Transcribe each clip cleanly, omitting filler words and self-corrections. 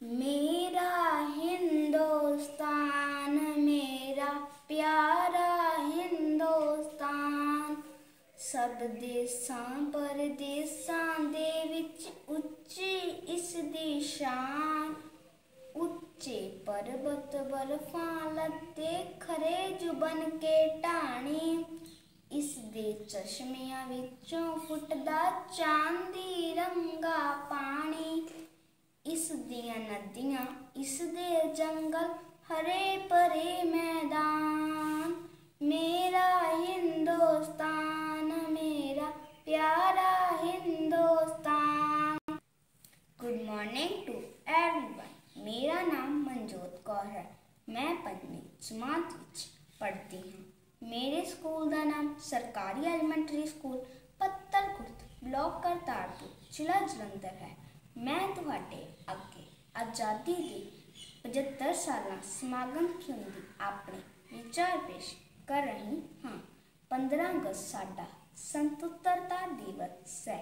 मेरा हिंदुस्तान मेरा प्यारा हिंदुस्तान सब देसां परदेसां दे विच उच्ची इस दी शान। उच्चे पर्वत बर्फां लत्ते खरे जुबन के ढाणी इस दे चश्मियां विचों फुटदा चांदी रंगा पानी। इस दियां नदियां इस दे जंगल हरे भरे मैदान। मेरा हिंदुस्तान मेरा प्यारा Hindustan. Good morning to everyone. मेरा नाम मनजोत कौर है। मैं 5वीं जमात विच पढ़ती हूँ। मेरे स्कूल का नाम सरकारी elementary school Pattalkhurd block Kartarpur जिला जलंधर है। मैं तुहाडे अगे आज़ादी के 75 साल समागम संबंधी अपने विचार पेश कर रही हाँ। 15 अगस्त साडा स्वतंत्रता दिवस है।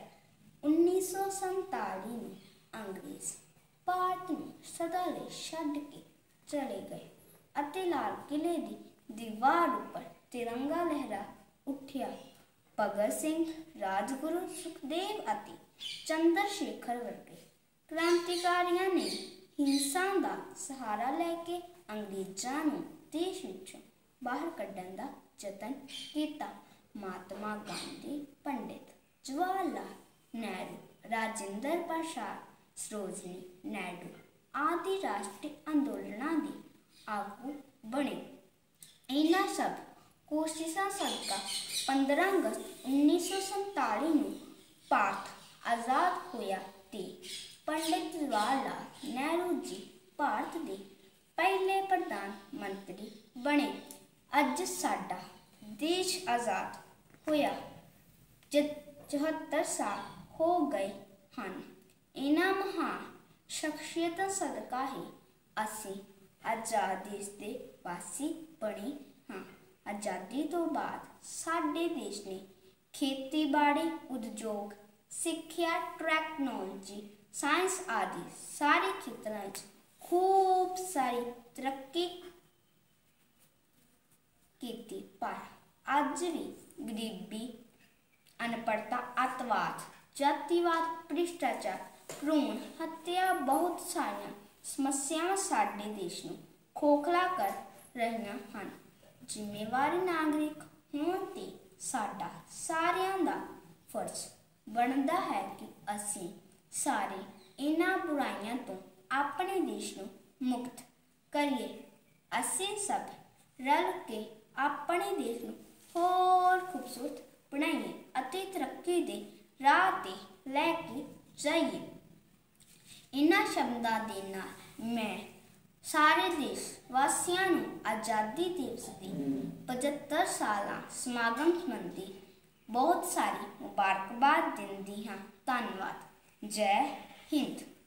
1947 में अंग्रेज भारत में सदा लई छड्ड के चले गए अते लाल किले की दीवार उपर तिरंगा लहरा उठिया। भगत सिंह, राजगुरु सुखदेव अते चंद्रशेखर वर्गे क्रांतिकारियों ने हिंसा का सहारा लैके अंग्रेज़ों को देश विचों बाहर कढ़ण का यतन किया। महात्मा गांधी, पंडित जवाहर लाल नेहरू, राजेंद्र प्रसाद, सरोजनी नायडू आदि राष्ट्रीय अंदोलनों के आगू बने। इन्हां सब कोशिशों सदका 15 अगस्त 1947 में भारत आज़ाद होया ते पंडित जवाहर लाल नेहरू जी भारत के पहले प्रधानमंत्री बने। अज साडा देश आज़ाद होया 74 साल हो गए हैं। इन्हां महान शख्सियतां सदका ही असीं आज़ाद देश के वासी बने हाँ। आज़ादी तो बाद साडे देश ने खेतीबाड़ी, उद्योग, सिक्ख्या, टैक्नोलॉजी, साइंस आदि सारे खेत्रों में खूब सारी तरक्की की, पर अज भी गरीबी, अनपढ़ता, अतवाद, जातिवाद, भ्रिष्टाचार, भ्रूण हत्या बहुत सारिया समस्यावां साडे देश नूं खोखला कर रहीआं हन। जिम्मेवार नागरिक होण ते साडा सारिआं दा फर्ज बनदा है कि असीं सारे इन्हां बुराइयां तो अपने देश नूं मुक्त करिए। असीं सब रल के अपने देश नूं होर खूबसूरत बनाइए अते तरक्की दे राह ते लैके जाइए। इन्हां शब्दां दे नाल मैं सारे देश वासियों को आज़ादी दिवस की 75 साल समागम संबंधी बहुत सारी मुबारकबाद दिंदी हाँ। धन्यवाद। जय हिंद।